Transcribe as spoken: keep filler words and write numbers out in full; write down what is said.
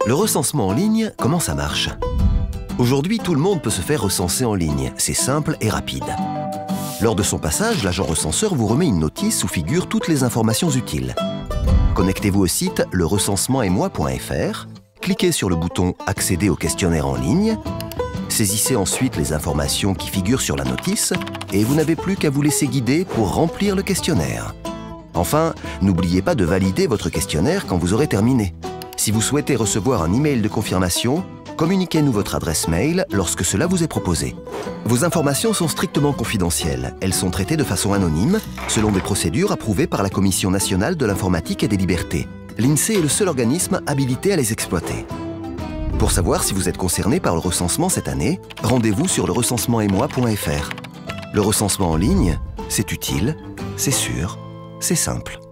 Le recensement en ligne, comment ça marche? Aujourd'hui, tout le monde peut se faire recenser en ligne. C'est simple et rapide. Lors de son passage, l'agent recenseur vous remet une notice où figurent toutes les informations utiles. Connectez-vous au site le recensement et moi point F R, cliquez sur le bouton « Accéder au questionnaire en ligne », saisissez ensuite les informations qui figurent sur la notice et vous n'avez plus qu'à vous laisser guider pour remplir le questionnaire. Enfin, n'oubliez pas de valider votre questionnaire quand vous aurez terminé. Si vous souhaitez recevoir un email de confirmation, communiquez-nous votre adresse mail lorsque cela vous est proposé. Vos informations sont strictement confidentielles. Elles sont traitées de façon anonyme, selon des procédures approuvées par la Commission nationale de l'informatique et des libertés. L'I N S E E est le seul organisme habilité à les exploiter. Pour savoir si vous êtes concerné par le recensement cette année, rendez-vous sur le recensement et moi point F R. Le recensement en ligne, c'est utile, c'est sûr, c'est simple.